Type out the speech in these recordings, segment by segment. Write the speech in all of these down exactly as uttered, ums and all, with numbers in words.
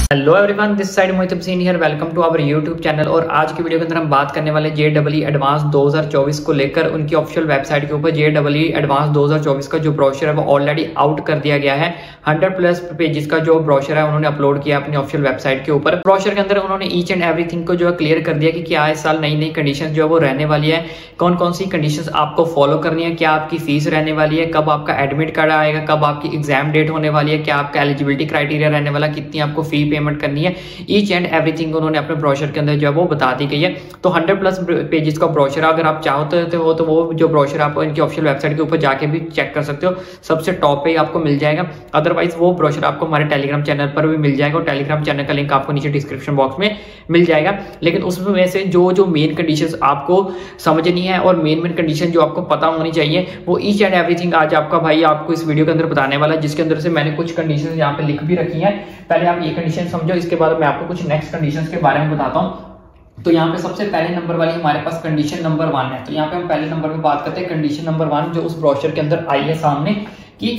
Hello everyone, this side Mohit Hussain here. Welcome to our YouTube channel. और आज की video के अंदर हम बात करने वाले जे डबल ई एडवांस दो हज़ार चौबीस को लेकर उनकी ऑफिशियल वेबसाइट के ऊपर जे डबल ई एडवांस दो हज़ार चौबीस का जो ब्रोशर है वो ऑलरेडी आउट कर दिया गया है। हंड्रेड प्लस पेजेस का जो ब्रोशर है उन्होंने अपलोड किया अपनी ऑफिशियल वेबसाइट के ऊपर। ब्रोशर के अंदर उन्होंने ईच एंड एवरीथिंग को जो है क्लियर कर दिया कि क्या इस साल नई नई कंडीशन जो है वो रहने वाली है, कौन कौन सी कंडीशन आपको फॉलो करनी है, क्या आपकी फीस रहने वाली है, कब आपका एडमिट कार्ड आएगा, कब आपकी एग्जाम डेट होने वाली है, क्या आपका एलिजिबिलिटी क्राइटेरिया रहने वाला, कितनी आपको फी पेमेंट करनी है। ईच एंड एवरीथिंग उन्होंने अपने ब्रोशर के अंदर जो है वो बता दी गई है। तो हंड्रेड प्लस पेजेस का ब्रोशर है, अगर आप चाहते हो तो वो जो ब्रोशर आप इनकी ऑफिशियल वेबसाइट के ऊपर जाके भी चेक कर सकते हो, सबसे टॉप पे आपको मिल जाएगा। अदरवाइज वो ब्रोशर आपको हमारे टेलीग्राम चैनल पर भी मिल जाएगा और टेलीग्राम चैनल का लिंक आपको नीचे डिस्क्रिप्शन बॉक्स में मिल जाएगा। लेकिन उसमें से जो जो मेन कंडीशंस आपको समझनी है और मेन मेन कंडीशन जो आपको पता होनी चाहिए वो ईच एंड एवरीथिंग आज आपका भाई आपको इस वीडियो के अंदर बताने वाला है, जिसके अंदर से मैंने कुछ कंडीशन यहाँ पे लिख भी रखी है। पहले आप ये कंडीशन समझो, इसके बाद मैं आपको कुछ नेक्स्ट कंडीशंस के बारे में बताता हूं। तो यहाँ पे सबसे पहले नंबर वाली हमारे पास कंडीशन नंबर वन है। तो यहाँ पे हम पहले नंबर पे बात करते हैं कंडीशन नंबर वन, जो उस ब्रोशर के अंदर आई है सामने कि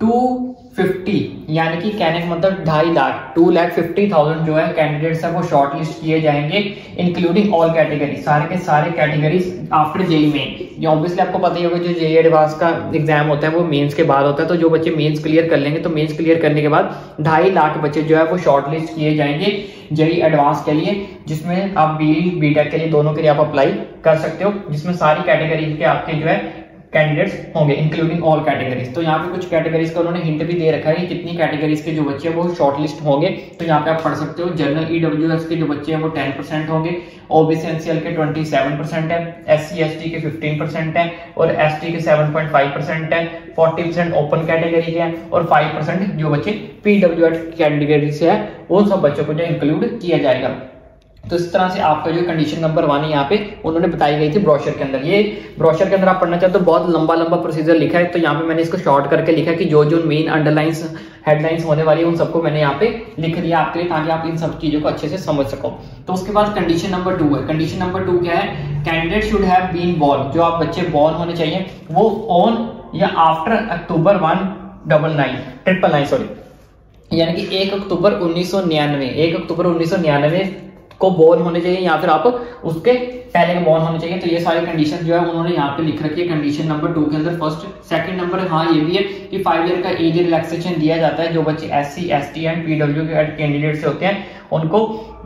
टू फिफ्टी यानी कि कहने का मतलब ढाई lakh two lakh fifty thousand जो है कैंडिडेट्स है वो शॉर्ट लिस्ट किए जाएंगे, इंक्लूडिंग ऑल कैटेगरी, सारे के सारे कैटेगरीज आफ्टर जेई मेन। ये ऑब्वियसली आपको पता ही होगा जो जेई एडवांस का एग्जाम होता है वो मेंस के बाद होता है। तो जो बच्चे मेंस क्लियर कर लेंगे तो मेंस क्लियर करने के बाद ढाई लाख बच्चे जो है वो शॉर्ट लिस्ट किए जाएंगे जेई एडवांस के लिए, जिसमें आप बी बीटेक के लिए दोनों के लिए आप अप्लाई कर सकते हो, जिसमें सारी कैटेगरी के आपके जो है कैंडिडेट्स होंगे इंक्लूडिंग ऑल कैटेगरीज। तो यहाँ पे कुछ कैटेगरीज का उन्होंने हिंट भी दे रखा है कि कितनी कैटेगरीज के जो बच्चे हैं वो शॉर्ट लिस्ट होंगे। तो यहाँ पे आप पढ़ सकते हो, जनरल ईडब्ल्यूएस के जो बच्चे हैं वो टेन परसेंट होंगे, ओबीसी एनसीएल के ट्वेंटी सेवन परसेंट है, एससी एसटी के फिफ्टीन परसेंट है और एसटी के सेवन पॉइंट फाइव परसेंट है, फोर्टी परसेंट ओपन कैटेगरी के हैं और फाइव परसेंट जो बच्चे पीडब्ल्यूएड कैटेगरी से है उन सब बच्चों को जो इंक्लूड किया जाएगा। तो इस तरह से आपका जो कंडीशन नंबर वन है यहाँ पे उन्होंने बताई गई थी ब्रोशर के अंदर। ये ब्रोशर के अंदर आप पढ़ना चाहते हो तो बहुत लंबा लंबा प्रोसीजर लिखा है, तो यहाँ पे मैंने इसको शॉर्ट करके लिखा है कि जो जो मेन अंडरलाइंस हेडलाइंस होने वाली है उन सबको मैंने यहाँ पे लिख दिया आपके लिए, ताकि आप इन सब चीजों को अच्छे से समझ सको। तो उसके बाद कंडीशन नंबर टू है। कंडीशन नंबर टू क्या है? Candidate should have been born, जो आप बच्चे बोर्न होने चाहिए वो ऑन या after October one double nine triple nine sorry यानी कि एक अक्टूबर उन्नीस सौ निन्यानवे एक अक्टूबर उन्नीस सौ निन्यानवे को बोर्न होने चाहिए या फिर आप उसके पहले के बोर्न होने चाहिए। तो ये सारी कंडीशन जो है उन्होंने यहाँ पे लिख रखी है कंडीशन नंबर टू के अंदर। फर्स्ट सेकंड नंबर हाँ ये भी है कि फाइव ईयर का एज रिलैक्सेशन दिया जाता है। जो बच्चे एससी एसटी एंड पीडब्ल्यू के कैंडिडेट से होते हैं उनको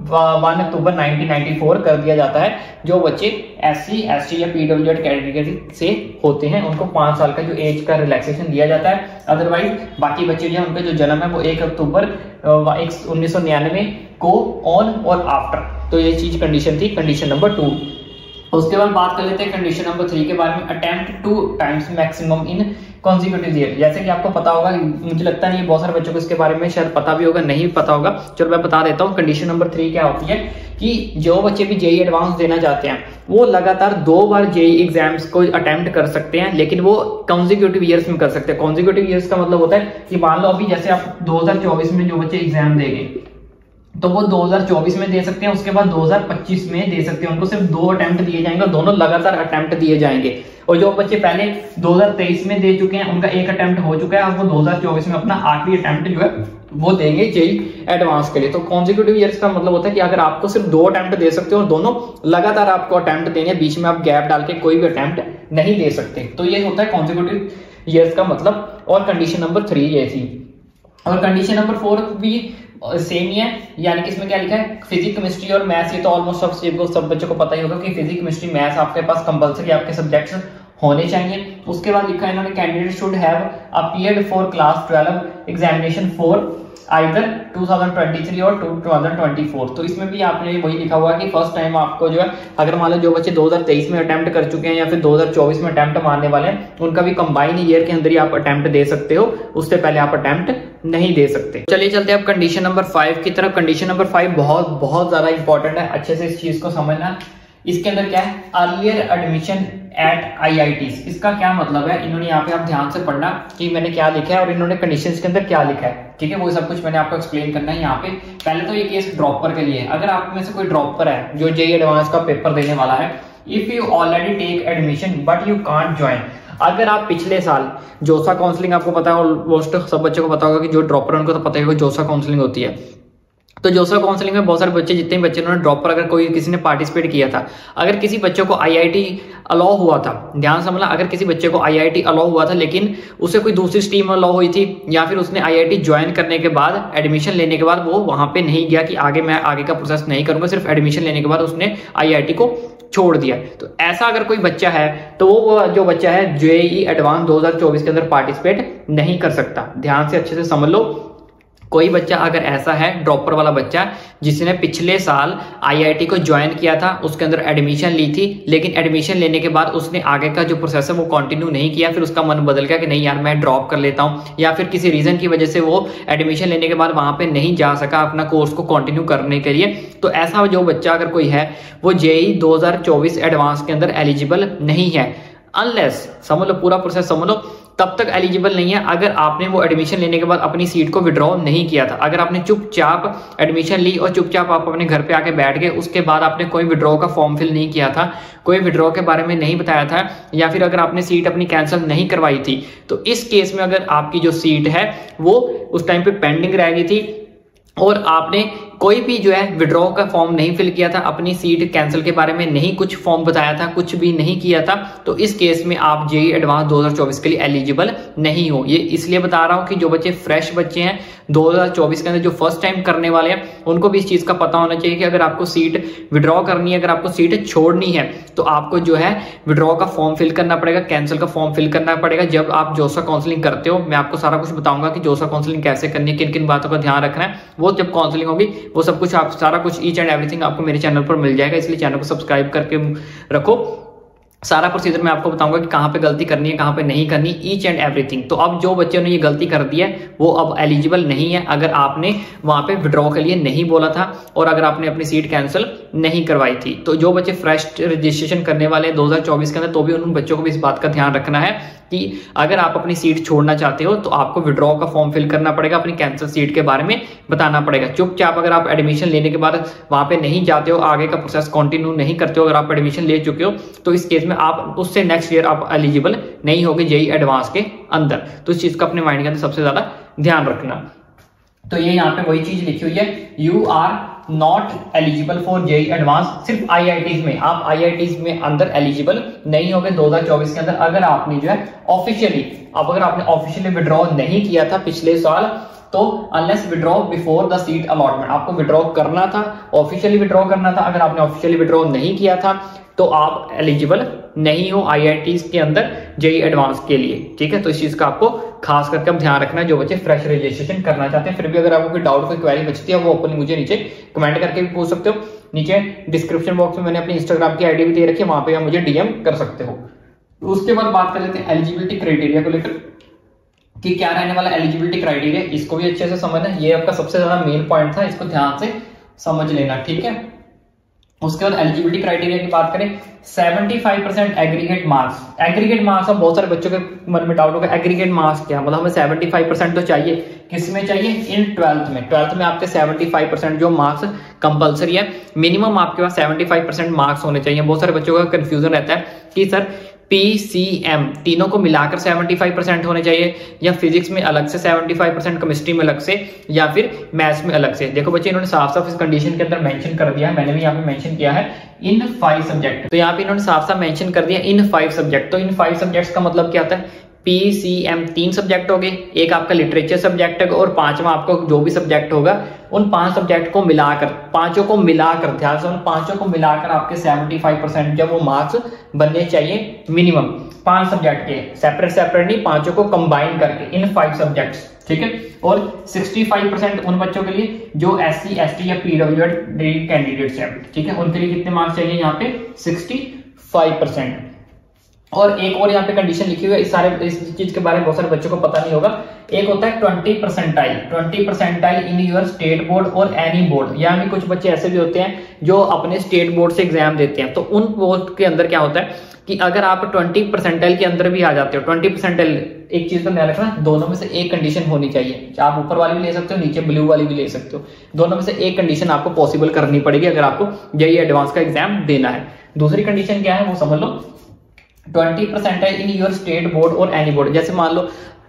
one October nineteen ninety four कर दिया जाता है। जो बच्चे एससी एसटी या पीडब्ल्यू कैटेगरी से होते हैं उनको पांच साल का जो एज का रिलैक्सेशन दिया जाता है। अदरवाइज बाकी बच्चे जो है उनका जो जन्म है वो एक अक्टूबर उन्नीस सौ निन्यानवे को ऑन और आफ्टर। तो ये चीज कंडीशन थी कंडीशन नंबर टू। उसके बाद बात कर लेते हैं कंडीशन नंबर थ्री के बारे में, attempt two times maximum in consecutive year. जैसे कि आपको पता होगा, मुझे लगता नहीं बहुत सारे बच्चों को इसके बारे में शायद पता भी होगा, नहीं पता होगा, चलो मैं बता देता हूँ। कंडीशन नंबर थ्री क्या होती है कि जो बच्चे भी जेई एडवांस देना चाहते हैं वो लगातार दो बार जेई एग्जाम्स को अटेम्प्ट कर सकते हैं, लेकिन वो कॉन्सिक्यूटिव ईयर्स में कर सकते हैं। कॉन्सिक्यूटिव ईयर्स का मतलब होता है कि मान लो अभी जैसे आप दो हजार चौबीस में जो बच्चे एग्जाम देंगे तो वो दो हज़ार चौबीस में दे सकते हैं, उसके बाद दो हज़ार पच्चीस में दे सकते हैं। उनको सिर्फ दो अटेम्प्ट दिए जाएंगे और दोनों लगातार अटेम्प्ट दिए जाएंगे। और जो बच्चे पहले दो हज़ार तेईस में दे चुके हैं उनका एक अटेम्प्ट हो चुका है, अब वो दो हज़ार चौबीस में अपना आखिरी अटेम्प्ट जो है वो देंगे जेई एडवांस के लिए। तो कॉन्सिक्यूटिव ईयर्स का मतलब होता है कि अगर आपको सिर्फ दो अटेम्प्ट दे सकते हो और दोनों लगातार आपको अटेम्प्ट देंगे, बीच में आप गैप डाल के कोई भी अटेम्प्ट नहीं दे सकते। तो ये होता है कॉन्सिक्यूटिव ईयर्स का मतलब। और कंडीशन नंबर थ्री ये थी। और कंडीशन नंबर फोर भी सेम ही है, यानी कि इसमें क्या लिखा है फिजिक्स केमिस्ट्री और मैथ्स। ये तो ऑलमोस्ट सब सब बच्चों को पता ही होगा कि फिजिक्स केमिस्ट्री मैथ्स आपके पास कंपलसरी आपके सब्जेक्ट्स होने चाहिए। उसके बाद लिखा है इन्होंने candidate should have appeared for class twelve examination for either two thousand twenty three और टू थाउजेंड ट्वेंटी फोर। तो इसमें भी आपने वही लिखा हुआ है कि फर्स्ट टाइम आपको जो है अगर मान लो जो बच्चे दो हज़ार तेईस में अटेम्प्ट कर चुके हैं या फिर दो हज़ार चौबीस में अटेम्प्ट मारने वाले हैं उनका भी कंबाइन ईयर के अंदर ही आप अटेम्प्ट दे सकते हो, उससे पहले आप अटेम्प्ट नहीं दे सकते। चलिए चलते हैं अब कंडीशन नंबर फाइव की तरफ। कंडीशन नंबर फाइव बहुत बहुत ज्यादा इंपॉर्टेंट है, अच्छे से इस चीज को समझना। इसके अंदर क्या है? Earlier admission at IITs. इसका क्या मतलब है? इन्होंने यहाँ पे आप ध्यान से पढ़ना कि मैंने क्या लिखा है और इन्होंने कंडीशंस के अंदर क्या लिखा है, ठीक है? वो सब कुछ मैंने आपको एक्सप्लेन करना है यहाँ पे। पहले तो ये केस ड्रॉपर के लिए, अगर आप में से कोई ड्रॉपर है जो जेई एडवांस का पेपर देने वाला है, if you already take admission but you can't join, अगर आप पिछले साल जोसा काउंसलिंग, आपको पता है ऑलमोस्ट सब बच्चों को पता होगा कि जो ड्रॉपर है उनको तो पता ही होगा जोसा काउंसलिंग होती है, तो जोसा काउंसलिंग में बहुत सारे बच्चे, जितने बच्चे उन्होंने ड्रॉप पर अगर कोई किसी ने पार्टिसिपेट किया था, अगर किसी बच्चे को आईआईटी अलाउ हुआ था, ध्यान समझना, अगर किसी बच्चे को आईआईटी अलाउ हुआ था लेकिन उसे कोई दूसरी स्ट्रीम अलाउ हुई थी, या फिर उसने आईआईटी ज्वाइन करने के बाद, एडमिशन लेने के बाद वो वहां पे नहीं गया कि आगे मैं आगे का प्रोसेस नहीं करूंगा, सिर्फ एडमिशन लेने के बाद उसने आईआईटी को छोड़ दिया, तो ऐसा अगर कोई बच्चा है तो वो जो बच्चा है जेईई एडवांस दो हज़ार चौबीस के अंदर पार्टिसिपेट नहीं कर सकता। ध्यान से अच्छे से समझ लो, कोई बच्चा अगर ऐसा है, ड्रॉपर वाला बच्चा जिसने पिछले साल आईआईटी को ज्वाइन किया था, उसके अंदर एडमिशन ली थी, लेकिन एडमिशन लेने के बाद उसने आगे का जो प्रोसेस है वो कंटिन्यू नहीं किया, फिर उसका मन बदल गया कि नहीं यार मैं ड्रॉप कर लेता हूं, या फिर किसी रीजन की वजह से वो एडमिशन लेने के बाद वहां पे नहीं जा सका अपना कोर्स को कंटिन्यू करने के लिए, तो ऐसा जो बच्चा अगर कोई है वो जेईई दो हज़ार चौबीस एडवांस के अंदर एलिजिबल नहीं है, अनलेस, समझ लो पूरा प्रोसेस समझ लो, तब तक एलिजिबल नहीं है अगर आपने वो एडमिशन लेने के बाद अपनी सीट को विड्रॉ नहीं किया था। अगर आपने चुपचाप एडमिशन ली और चुपचाप आप अपने घर पे आके बैठ गए, उसके बाद आपने कोई विड्रॉ का फॉर्म फिल नहीं किया था, कोई विड्रॉ के बारे में नहीं बताया था, या फिर अगर आपने सीट अपनी कैंसिल नहीं करवाई थी, तो इस केस में अगर आपकी जो सीट है वो उस टाइम पे पेंडिंग रह गई थी और आपने कोई भी जो है विड्रॉ का फॉर्म नहीं फिल किया था, अपनी सीट कैंसिल के बारे में नहीं कुछ फॉर्म बताया था, कुछ भी नहीं किया था, तो इस केस में आप जेईई एडवांस दो हज़ार चौबीस के लिए एलिजिबल नहीं हो। ये इसलिए बता रहा हूं कि जो बच्चे फ्रेश बच्चे हैं दो हज़ार चौबीस के अंदर, जो फर्स्ट टाइम करने वाले हैं, उनको भी इस चीज का पता होना चाहिए कि अगर आपको सीट विड्रॉ करनी है, अगर आपको सीट छोड़नी है, तो आपको जो है विड्रॉ का फॉर्म फिल करना पड़ेगा, कैंसिल का फॉर्म फिल करना पड़ेगा। जब आप जोसा काउंसलिंग करते हो, मैं आपको सारा कुछ बताऊंगा कि जोसा काउंसलिंग कैसे करनी है, किन किन बातों का ध्यान रखना है, वो जब काउंसलिंग होगी वो सब कुछ आप सारा कुछ ईच एंड एवरीथिंग आपको मेरे चैनल पर मिल जाएगा, इसलिए चैनल को सब्सक्राइब करके रखो। सारा प्रोसीजर मैं आपको बताऊंगा कि कहां पे गलती करनी है, कहां पे नहीं करनी, ईच एंड एवरीथिंग। तो अब जो बच्चों ने ये गलती कर दी है वो अब एलिजिबल नहीं है, अगर आपने वहां पे विड्रॉ के लिए नहीं बोला था और अगर आपने अपनी सीट कैंसिल नहीं करवाई थी। तो जो बच्चे फ्रेश रजिस्ट्रेशन करने वाले हैं दो हज़ार चौबीस के अंदर, तो भी उन बच्चों को भी इस बात का ध्यान रखना है कि अगर आप अपनी सीट छोड़ना चाहते हो तो आपको विड्रॉ का फॉर्म फिल करना पड़ेगा, अपनी कैंसिल सीट के बारे में बताना पड़ेगा। चुपचाप अगर आप एडमिशन लेने के बाद वहां पे नहीं जाते हो, आगे का प्रोसेस कंटिन्यू नहीं करते हो, अगर आप एडमिशन ले चुके हो, तो इस केस में आप उससे नेक्स्ट ईयर आप एलिजिबल नहीं होगे जेईई एडवांस के अंदर। तो इस चीज का अपने माइंड के अंदर सबसे ज्यादा ध्यान रखना। तो ये यहाँ पे वही चीज लिखी हुई है, you are not eligible for JEE advance, सिर्फ आईआईटीज में, आप आईआईटीज में अंदर एलिजिबल नहीं होगे दो हज़ार चौबीस के अंदर, अगर आपने जो है ऑफिशियली, अब अगर आपने ऑफिशियली विड्रॉ नहीं किया था पिछले साल, तो unless withdraw before the seat allotment, आपको विड्रॉ करना था, ऑफिशियली विड्रॉ करना था। अगर आपने ऑफिशियली विड्रॉ नहीं किया था तो आप एलिजिबल नहीं हो आईआईटीज के अंदर जेईई एडवांस के लिए, ठीक है। तो इस चीज का आपको खास करके अब ध्यान रखना है जो बच्चे फ्रेश रजिस्ट्रेशन करना चाहते हैं। फिर भी अगर आपको कोई डाउट, कोई क्वेरी बचती है, वो ओपनली मुझे नीचे कमेंट करके भी पूछ सकते हो। नीचे डिस्क्रिप्शन बॉक्स में मैंने अपनी इंस्टाग्राम की आईडी भी दे रखी है, वहां पे आप मुझे डीएम कर सकते हो। उसके बाद बात कर लेते हैं एलिजिबिलिटी क्राइटेरिया को लेकर कि क्या रहने वाला एलिजिबिलिटी क्राइटेरिया, इसको भी अच्छे से समझना, ये आपका सबसे ज्यादा मेन पॉइंट था, इसको ध्यान से समझ लेना, ठीक है। उसके बाद एलिजिबिलिटी क्राइटेरिया की बात करें, पचहत्तर percent aggregate marks. Aggregate marks अब बहुत सारे बच्चों के मन में डाउट होगा, एग्रीगेट मार्क्स क्या, मतलब हमें पचहत्तर परसेंट तो चाहिए, किसमें चाहिए, इन ट्वेल्थ में। ट्वेल्थ में आपके पचहत्तर परसेंट जो मार्क्स कंपलसरी है, मिनिमम आपके पास पचहत्तर परसेंट मार्क्स होने चाहिए। बहुत सारे बच्चों का कंफ्यूजन रहता है कि सर पीसीएम तीनों को मिलाकर पचहत्तर परसेंट होने चाहिए, या फिजिक्स में अलग से पचहत्तर परसेंट, केमिस्ट्री में अलग से, या फिर मैथ्स में अलग से। देखो बच्चे, इन्होंने साफ साफ इस कंडीशन के अंदर मेंशन कर दिया है, मैंने भी यहाँ पे मेंशन किया है, इन फाइव सब्जेक्ट। तो यहाँ पे इन्होंने साफ साफ मेंशन कर दिया इन फाइव सब्जेक्ट। तो इन फाइव सब्जेक्ट्स का मतलब क्या होता है, पीसीएम तीन सब्जेक्ट हो गए, एक आपका लिटरेचर सब्जेक्ट है और पांचवा आपको जो भी सब्जेक्ट होगा, उन पांच सब्जेक्ट को मिलाकर, पांचों को मिलाकर, ध्यान से उन पांचों को मिलाकर आपके पचहत्तर परसेंट जब वो मार्क्स बनने चाहिए मिनिमम, पांच सब्जेक्ट के, सेपरेट सेपरेट नहीं, पांचों को कंबाइन करके, इन फाइव सब्जेक्ट्स, ठीक है। और पैंसठ परसेंट उन बच्चों के लिए जो एससी एसटी या पीडब्ल्यूडी कैंडिडेट्स हैं, ठीक है, उनके लिए कितने मार्क्स चाहिए यहाँ पे पैंसठ परसेंट। और एक और यहाँ पे कंडीशन लिखी हुई है, इस सारे इस चीज के बारे में बहुत सारे बच्चों को पता नहीं होगा। एक होता है twenty percentile, twenty percentile in your state board और एनी बोर्ड। यानी कुछ बच्चे ऐसे भी होते हैं जो अपने स्टेट बोर्ड से एग्जाम देते हैं, तो उन बोर्ड के अंदर क्या होता है कि अगर आप ट्वेंटी परसेंटाइल के अंदर भी आ जाते हो, ट्वेंटी परसेंटाइल, एक चीज का ध्यान रखना, दोनों में से एक कंडीशन होनी चाहिए। आप ऊपर वाली भी ले सकते हो, नीचे ब्लू वाली भी ले सकते हो, दोनों में से एक कंडीशन आपको पॉसिबल करनी पड़ेगी अगर आपको जेईई एडवांस का एग्जाम देना है। दूसरी कंडीशन क्या है वो समझ लो, twenty percentile in your state board और एनी बोर्ड। जैसे मान लो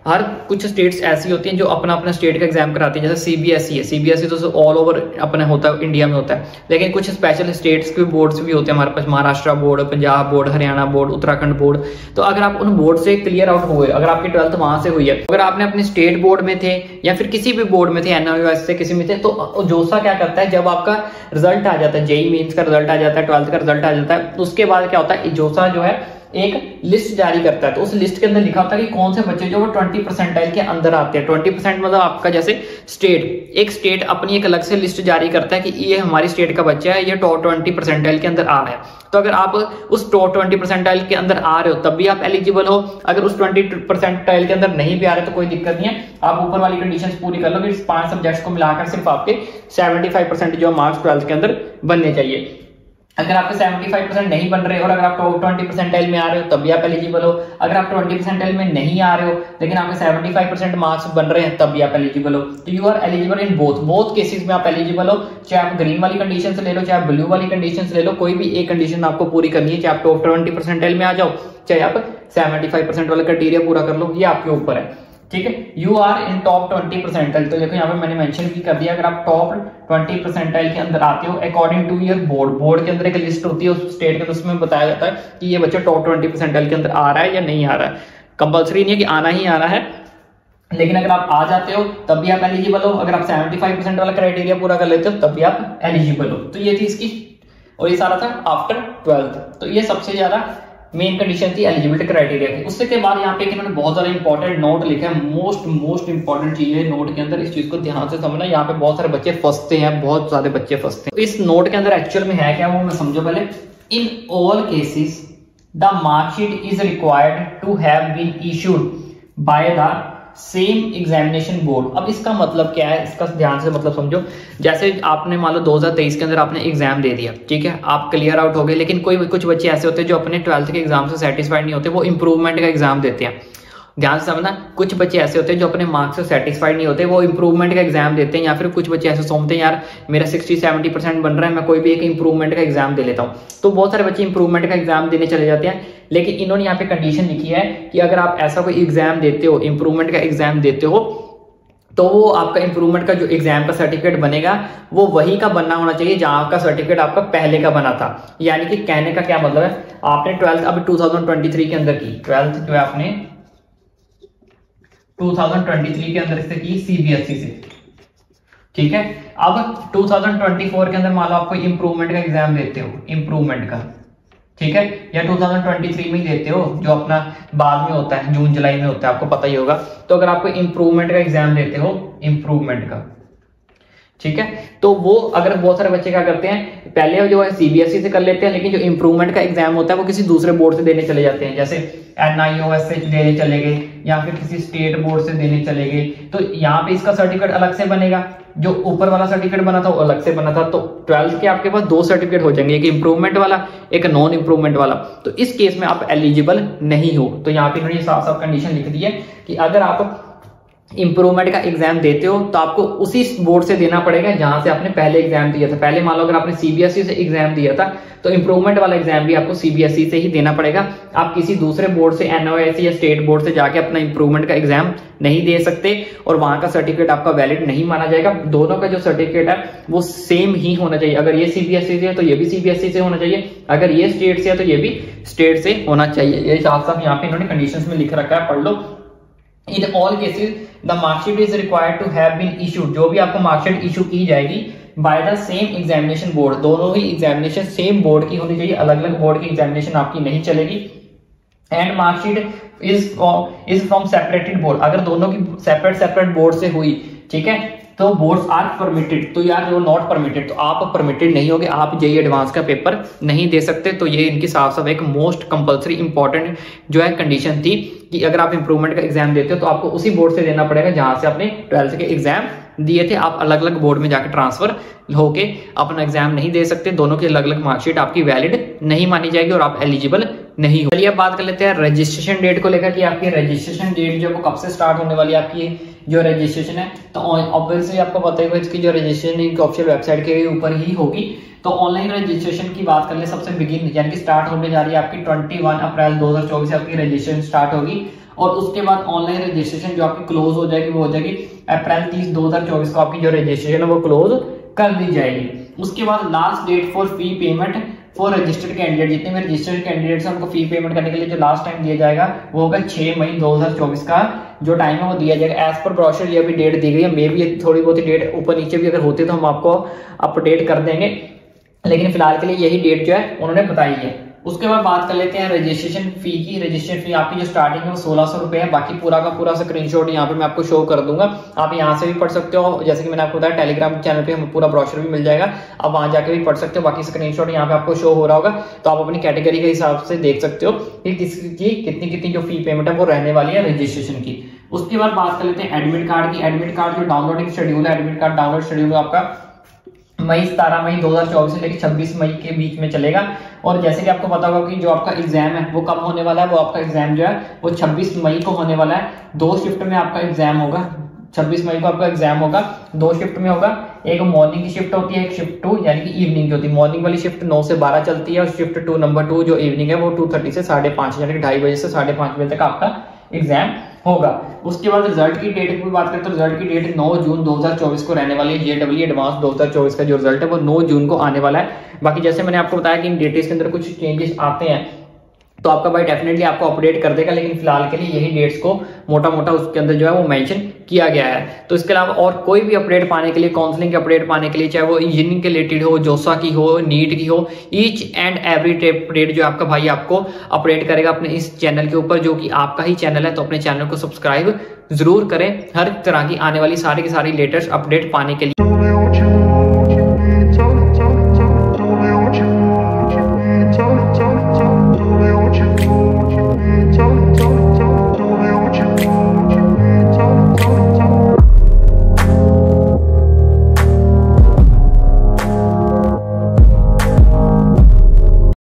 हर कुछ स्टेट्स ऐसी होती हैं जो अपना अपना स्टेट का एग्जाम कराती हैं, जैसे सीबीएसई है। सीबीएसई तो ऑल ओवर अपने होता है, इंडिया में होता है, लेकिन कुछ स्पेशल स्टेट्स के बोर्ड्स भी होते हैं हमारे पास, Maharashtra board, Punjab board, Haryana board, Uttarakhand board. तो अगर आप उन बोर्ड से क्लियर आउट हुए, अगर आपकी ट्वेल्थ वहां से हुई है, अगर आपने अपने स्टेट बोर्ड में थे या फिर किसी भी बोर्ड में थे, एनआईओएस से किसी में थे, तो जोसा क्या करता है, जब आपका रिजल्ट आ जाता है, जेई मेंस का रिजल्ट आ जाता है, ट्वेल्थ का रिजल्ट आ जाता है, उसके बाद क्या होता है, जोसा जो है एक लिस्ट जारी करता है। तो उस लिस्ट के अंदर लिखा होता है कि कौन से बच्चे जो वो ट्वेंटी परसेंटाइल के अंदर आते हैं। ट्वेंटी परसेंट मतलब आपका जैसे स्टेट, एक स्टेट अपनी एक अलग से लिस्ट जारी करता है कि ये हमारी स्टेट का बच्चा है, ये टॉप ट्वेंटी परसेंटाइल के अंदर आ रहा है। तो अगर आप उस टॉप ट्वेंटी परसेंटाइल के अंदर आ रहे हो तब भी आप एलिजिबल हो। अगर उस ट्वेंटी परसेंटाइल के अंदर नहीं भी आ रहे तो कोई दिक्कत नहीं है, आप ऊपर वाली कंडीशंस पूरी कर लो कि इस पांच सब्जेक्ट्स को मिलाकर सिर्फ आपके सेवेंटी फाइव परसेंट जो मार्क्स ट्वेल्थ के अंदर बनने चाहिए। अगर आपके पचहत्तर परसेंट नहीं बन रहे और अगर आप टॉप ट्वेंटी परसेंटाइल में आ रहे हो तब भी आप एलिजिबल हो। अगर आप ट्वेंटी परसेंटाइल में नहीं आ रहे हो लेकिन आपके पचहत्तर परसेंट मार्क्स बन रहे हैं तब भी आप एलिजिबल हो। तो you are eligible in both both cases में आप एलिजिबल हो। चाहे आप ग्रीन वाली कंडीशन से ले लो, चाहे आप ब्लू वाली कंडीशन से ले लो, कोई भी एक कंडीशन आपको पूरी करनी है। चाहे आप टॉप ट्वेंटी परसेंटाइल में आ जाओ, चाहे आप पचहत्तर परसेंट वाला क्राइटेरिया पूरा कर लो, ये आपके ऊपर है। ठीक है, you are in top twenty percentile. तो देखो यहाँ पे मैंने मेंशन भी कर दिया, अगर आप टॉप ट्वेंटी परसेंटाइल के अंदर आते हो according to your board, board के अंदर एक लिस्ट होती है उस स्टेट के, तो उसमें बताया जाता है कि ये बच्चा टॉप ट्वेंटी परसेंटाइल के अंदर आ रहा है या नहीं आ रहा है। कंपल्सरी नहीं है कि आना ही आना है, लेकिन अगर आप आ जाते हो तब भी आप एलिजिबल हो। अगर आप सेवेंटी फाइव परसेंट वाला क्राइटेरिया पूरा कर लेते हो तब भी आप एलिजिबल हो। तो ये थी इसकी, और ये सारा था आफ्टर ट्वेल्थ। तो ये सबसे ज्यादा मेन कंडीशन थी एलिजिबिलिटी क्राइटेरिया की। उससे के बाद यहाँ पे इन्होंने बहुत ज्यादा इंपॉर्टेंट नोट लिखा है, मोस्ट मोस्ट इंपॉर्टेंट चीज है नोट के अंदर, इस चीज को ध्यान से समझना। यहाँ पे बहुत सारे बच्चे फंसते हैं, बहुत सारे बच्चे फंसते हैं। तो इस नोट के अंदर एक्चुअल में है क्या वो मैं समझो पहले। In all cases the marksheet is required to have been issued by the same examination board. अब इसका मतलब क्या है, इसका ध्यान से मतलब समझो। जैसे आपने मान लो दो हज़ार तेईस के अंदर आपने एग्जाम दे दिया, ठीक है, आप क्लियर आउट हो गए, लेकिन कोई कुछ बच्चे ऐसे होते हैं जो अपने ट्वेल्थ के एग्जाम से सेटिस्फाइड नहीं होते, वो इंप्रूवमेंट का एग्जाम देते हैं। ध्यान से समझना, कुछ बच्चे ऐसे होते हैं जो अपने मार्क्स से सेटिस्फाइड नहीं होते, वो इंप्रूवमेंट का एग्जाम देते हैं। या फिर कुछ बच्चे ऐसे सोचते हैं यार मेरा सिक्सटी सेवेंटी परसेंट बन रहा है, मैं कोई भी एक इंप्रूवमेंट का एग्जाम दे लेता हूँ। तो बहुत सारे बच्चे इंप्रूवमेंट का एग्जाम देने चले जाते हैं, लेकिन इन्होंने यहाँ पे कंडीशन लिखी है कि अगर आप ऐसा कोई एग्जाम देते हो, इंप्रूवमेंट का एग्जाम देते हो, तो वो आपका इंप्रूवमेंट का जो एग्जाम का सर्टिफिकेट बनेगा वो वही का बनना होना चाहिए जहां का सर्टिफिकेट आपका पहले का बना था। यानी कि कहने का क्या मतलब है, आपने ट्वेल्थ अब टू थाउजेंड ट्वेंटी थ्री के अंदर की, ट्वेल्थ जो है आपने टू थाउजेंड ट्वेंटी थ्री के अंदर से की सीबीएसई से, ठीक है। अब टू थाउजेंड ट्वेंटी फोर के अंदर मान लो आप कोई इंप्रूवमेंट का एग्जाम देते हो, इंप्रूवमेंट का, ठीक है, या टू थाउजेंड ट्वेंटी थ्री में ही देते हो जो अपना बाद में होता है, जून जुलाई में होता है, आपको पता ही होगा। तो अगर आपको इंप्रूवमेंट का एग्जाम देते हो, इंप्रूवमेंट का, ठीक है, तो वो अगर बहुत सारे बच्चे क्या करते हैं, पहले जो है सीबीएसई से कर लेते हैं, लेकिन जो इंप्रूवमेंट का एग्जाम होता है वो किसी दूसरे बोर्ड से देने चले जाते हैं, जैसे एनआईओएस से देने चले गए या फिर किसी स्टेट बोर्ड से देने चले गए। तो यहाँ पे इसका सर्टिफिकेट अलग से बनेगा, जो ऊपर वाला सर्टिफिकेट बना था वो अलग से बना था। तो ट्वेल्थ के आपके पास दो सर्टिफिकेट हो जाएंगे, एक इंप्रूवमेंट वाला, एक नॉन इंप्रूवमेंट वाला। तो इस केस में आप एलिजिबल नहीं हो। तो यहाँ पे इन्होंने साफ साफ कंडीशन लिख दी है कि अगर आप इंप्रूवमेंट का एग्जाम देते हो तो आपको उसी बोर्ड से देना पड़ेगा जहां से आपने पहले एग्जाम दिया था। पहले मान लो अगर आपने सीबीएसई से एग्जाम दिया था तो इंप्रूवमेंट वाला एग्जाम भी आपको सीबीएसई से ही देना पड़ेगा। आप किसी दूसरे बोर्ड से, एनओएस या स्टेट बोर्ड से जाके अपना इंप्रूवमेंट का एग्जाम नहीं दे सकते और वहां का सर्टिफिकेट आपका वैलिड नहीं माना जाएगा। दोनों का जो सर्टिफिकेट है वो सेम ही होना चाहिए। अगर ये सीबीएसई से है तो ये भी सीबीएसई से होना चाहिए, अगर ये स्टेट से है तो ये भी स्टेट से होना चाहिए। ये साफ साफ यहाँ पे इन्होंने कंडीशंस में लिख रखा है, पढ़ लो। In all cases the marksheet is required to have been issued, जो भी आपको मार्कशीट इशू की जाएगी by the same examination board, दोनों ही एग्जामिनेशन सेम बोर्ड की होनी चाहिए, अलग अलग बोर्ड की एग्जामिनेशन आपकी नहीं चलेगी। And marksheet is is from separated board, अगर दोनों की सेपरेट सेपरेट बोर्ड से हुई, ठीक है, तो बोर्ड्स आर परमिटेड। तो यार जो नॉट परमिटेड, तो आप परमिटेड नहीं होगे, आप जेईई एडवांस का पेपर नहीं दे सकते। तो ये इनकी साफ साफ एक मोस्ट कंपलसरी इंपॉर्टेंट जो है कंडीशन थी कि अगर आप इंप्रूवमेंट का एग्जाम देते हो तो आपको उसी बोर्ड से देना पड़ेगा जहां से आपने ट्वेल्थ के एग्जाम दिए थे। आप अलग अलग बोर्ड में जाकर ट्रांसफर होके अपना एग्जाम नहीं दे सकते, दोनों की अलग अलग मार्कशीट आपकी वैलिड नहीं मानी जाएगी और आप एलिजिबल नहीं हो। चलिए अब बात कर लेते हैं रजिस्ट्रेशन डेट को लेकर कि आपकी रजिस्ट्रेशन डेट जो कब से स्टार्ट होने वाली है, आपकी जो रजिस्ट्रेशन है। तो ऑब्वियसली आपको पता है इसकी जो रजिस्ट्रेशन ऑफिशियल वेबसाइट के ऊपर ही होगी। तो ऑनलाइन रजिस्ट्रेशन की बात कर ले, सबसे बिगिन यानी कि स्टार्ट होने जा रही है आपकी इक्कीस अप्रैल दो हज़ार चौबीस से आपकी रजिस्ट्रेशन स्टार्ट होगी। और उसके बाद ऑनलाइन रजिस्ट्रेशन जो आपकी क्लोज हो जाएगी वो हो जाएगी अप्रैल तीस दो हजार चौबीस को आपकी जो रजिस्ट्रेशन है वो क्लोज कर दी जाएगी। उसके बाद last date for fee payment for registered candidate, जितने भी रजिस्टर्ड कैंडिडेट्स हैं उनको फी पेमेंट करने के लिए जो लास्ट टाइम दिया जाएगा वो होगा छह मई दो हजार चौबीस का जो टाइम है वो दिया जाएगा। एज पर ब्रोशर ये भी डेट दी गई है, मे भी थोड़ी बहुत डेट ऊपर नीचे भी अगर होती तो हम आपको अपडेट कर देंगे, लेकिन फिलहाल के लिए यही डेट जो है उन्होंने बताई है। उसके बाद बात कर लेते हैं रजिस्ट्रेशन फी की। रजिस्ट्रेशन फी आपकी जो स्टार्टिंग है वो सोलह सौ रुपए है। बाकी पूरा का पूरा स्क्रीनशॉट यहाँ पे मैं आपको शो कर दूंगा, आप यहाँ से भी पढ़ सकते हो, जैसे कि मैंने आपको बताया टेलीग्राम चैनल पे हमें पूरा ब्रोशर भी मिल जाएगा, आप वहां जाके भी पढ़ सकते हो। बाकी स्क्रीनशॉट यहाँ पे आपको शो हो रहा होगा, तो आप अपनी कैटेगरी के हिसाब से देख सकते हो कि किसकी कितनी कितनी जो फी पेमेंट है वो रहने वाली है रजिस्ट्रेशन की। उसके बाद बात कर लेते हैं एडमिट कार्ड की। एडमिट कार्ड जो डाउनलोडिंग शेड्यूल है, एडमिट कार्ड डाउनलोड शेड्यूल आपका मई सतारह मई दो हजार चौबीस से लेकर छब्बीस मई के बीच में चलेगा। और जैसे कि आपको पता होगा कि जो आपका एग्जाम है वो कब होने वाला है, वो आपका एग्जाम जो है वो छब्बीस मई को होने वाला है। दो शिफ्ट में आपका एग्जाम होगा, छब्बीस मई को आपका एग्जाम होगा, दो शिफ्ट में होगा। एक मॉर्निंग की शिफ्ट होती है, एक शिफ्ट टू यानी कि इवनिंग की होती है। मॉर्निंग वाली शिफ्ट नौ से बारह चलती है और शिफ्ट टू नंबर टू जो इवनिंग है वो टू थर्टी से साढ़े पांच यानी कि ढाई बजे से साढ़े पांच बजे तक आपका एग्जाम होगा। उसके बाद रिजल्ट की डेट की बात करें तो रिजल्ट की डेट नौ जून दो हजार चौबीस को रहने वाली है। जेडब्ल्यू एडवांस दो हजार चौबीस का जो रिजल्ट है वो नौ जून को आने वाला है। बाकी जैसे मैंने आपको बताया कि इन डेट्स के अंदर कुछ चेंजेस आते हैं तो आपका भाई डेफिनेटली आपको अपडेट कर देगा, लेकिन फिलहाल के लिए यही डेट्स को मोटा मोटा उसके अंदर जो है वो मेंशन किया गया है। तो इसके अलावा और कोई भी अपडेट पाने के लिए, काउंसलिंग के अपडेट पाने के लिए, चाहे वो इंजीनियरिंग के रिलेटेड हो, जोसा की हो, नीट की हो, ईच एंड एवरी अपडेट जो आपका भाई आपको अपडेट करेगा अपने इस चैनल के ऊपर, जो कि आपका ही चैनल है। तो अपने चैनल को सब्सक्राइब जरूर करें हर तरह की आने वाली सारी की सारी लेटेस्ट अपडेट पाने के लिए।